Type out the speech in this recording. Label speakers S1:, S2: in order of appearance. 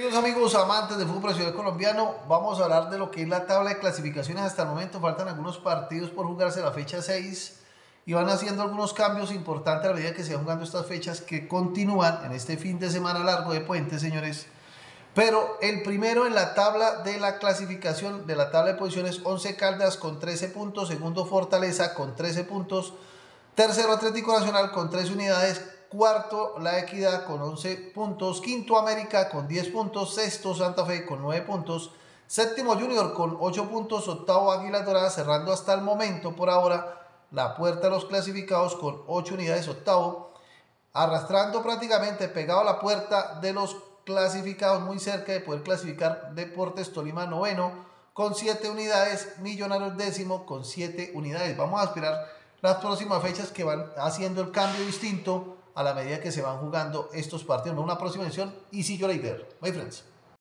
S1: Queridos amigos amantes del fútbol profesional colombiano, vamos a hablar de lo que es la tabla de clasificaciones hasta el momento. Faltan algunos partidos por jugarse la fecha 6 y van haciendo algunos cambios importantes a medida que se van jugando estas fechas que continúan en este fin de semana largo de puente, señores. Pero el primero en la tabla de la clasificación de la tabla de posiciones, 11 Caldas con 13 puntos, segundo Fortaleza con 13 puntos, tercero Atlético Nacional con 3 unidades, cuarto La Equidad con 11 puntos, quinto América con 10 puntos, sexto Santa Fe con 9 puntos, séptimo Junior con 8 puntos, octavo Águilas Doradas, cerrando hasta el momento por ahora la puerta de los clasificados con 8 unidades, octavo, arrastrando prácticamente pegado a la puerta de los clasificados, muy cerca de poder clasificar Deportes Tolima noveno con 7 unidades, Millonarios décimo con 7 unidades. Vamos a esperar las próximas fechas que van haciendo el cambio distinto a la medida que se van jugando estos partidos. Una próxima edición y see you later, my friends.